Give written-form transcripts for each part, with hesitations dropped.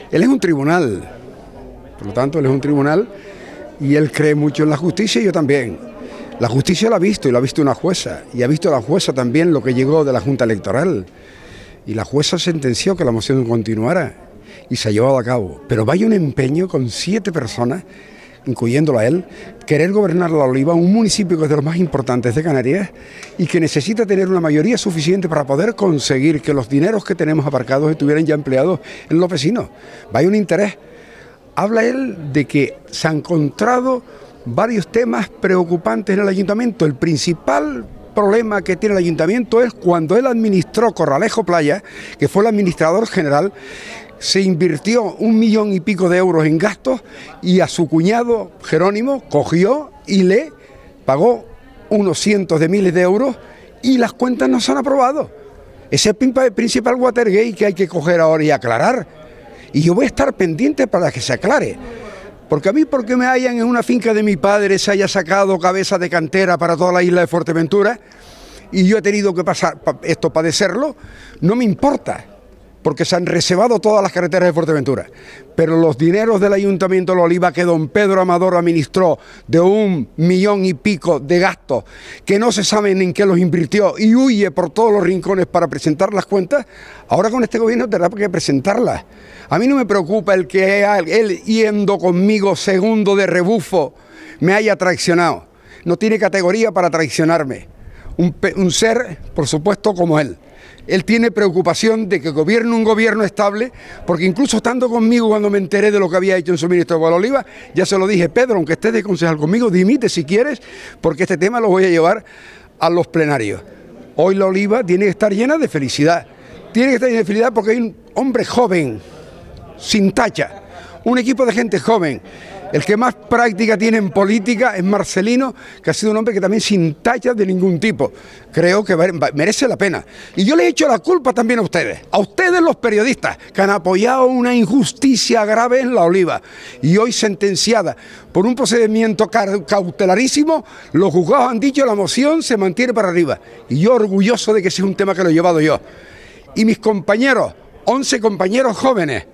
Él es un tribunal, por lo tanto él es un tribunal y él cree mucho en la justicia y yo también. La justicia la ha visto y la ha visto una jueza y ha visto la jueza también lo que llegó de la Junta Electoral y la jueza sentenció que la moción continuara y se ha llevado a cabo. Pero vaya un empeño con 7 personas, incluyéndolo a él, querer gobernar La Oliva, un municipio que es de los más importantes de Canarias y que necesita tener una mayoría suficiente para poder conseguir que los dineros que tenemos aparcados estuvieran ya empleados en los vecinos. Vaya un interés. Habla él de que se han encontrado varios temas preocupantes en el ayuntamiento. El principal problema que tiene el ayuntamiento es cuando él administró Corralejo Playa, que fue el administrador general, se invirtió 1 millón y pico de euros en gastos y a su cuñado Jerónimo cogió y le pagó unos cientos de miles de euros y las cuentas no se han aprobado. Ese es el principal Watergate que hay que coger ahora y aclarar. Y yo voy a estar pendiente para que se aclare. Porque a mí, porque me hayan en una finca de mi padre, se haya sacado cabeza de cantera para toda la isla de Fuerteventura, y yo he tenido que padecerlo, no me importa, porque se han reservado todas las carreteras de Fuerteventura. Pero los dineros del Ayuntamiento de La Oliva que don Pedro Amador administró de 1 millón y pico de gastos, que no se saben en qué los invirtió y huye por todos los rincones para presentar las cuentas, ahora con este gobierno tendrá que presentarlas. A mí no me preocupa el que él yendo conmigo segundo de rebufo me haya traicionado. No tiene categoría para traicionarme. Un ser, por supuesto, como él. Él tiene preocupación de que gobierne un gobierno estable, porque incluso estando conmigo cuando me enteré de lo que había hecho en su ministro de La Oliva, ya se lo dije: Pedro, aunque estés de concejal conmigo, dimite si quieres, porque este tema lo voy a llevar a los plenarios. Hoy La Oliva tiene que estar llena de felicidad. Tiene que estar llena de felicidad porque hay un hombre joven, sin tacha, un equipo de gente joven. El que más práctica tiene en política es Marcelino, que ha sido un hombre que también sin talla de ningún tipo. Creo que merece la pena. Y yo le he hecho la culpa también a ustedes los periodistas, que han apoyado una injusticia grave en La Oliva. Y hoy sentenciada por un procedimiento cautelarísimo, los juzgados han dicho la moción se mantiene para arriba. Y yo orgulloso de que sea un tema que lo he llevado yo. Y mis compañeros, 11 compañeros jóvenes,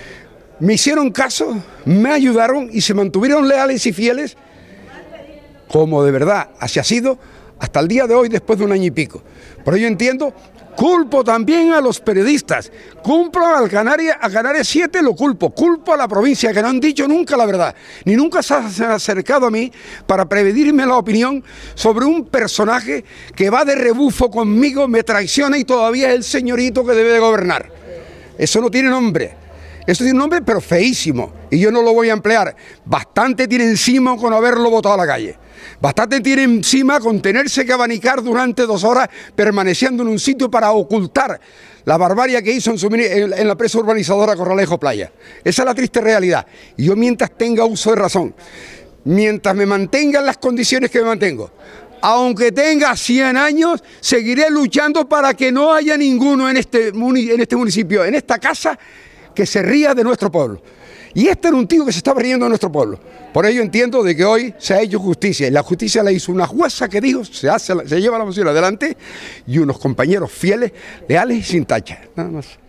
me hicieron caso, me ayudaron y se mantuvieron leales y fieles, como de verdad así ha sido hasta el día de hoy, después de 1 año y pico. Por ello entiendo, culpo también a los periodistas, culpo a Canarias 7, lo culpo a la provincia, que no han dicho nunca la verdad, ni nunca se han acercado a mí para prevenirme la opinión sobre un personaje que va de rebufo conmigo, me traiciona y todavía es el señorito que debe de gobernar. Eso no tiene nombre. Eso tiene un nombre, pero feísimo, y yo no lo voy a emplear. Bastante tiene encima con haberlo botado a la calle. Bastante tiene encima con tenerse que abanicar durante 2 horas permaneciendo en un sitio para ocultar la barbarie que hizo en la presa urbanizadora Corralejo Playa. Esa es la triste realidad. Y yo, mientras tenga uso de razón, mientras me mantenga en las condiciones que me mantengo, aunque tenga 100 años, seguiré luchando para que no haya ninguno en este municipio, en esta casa, que se ría de nuestro pueblo. Y este era un tío que se estaba riendo de nuestro pueblo. Por ello entiendo de que hoy se ha hecho justicia, y la justicia la hizo una jueza que dijo se lleva la moción adelante, y unos compañeros fieles, leales y sin tacha, nada más.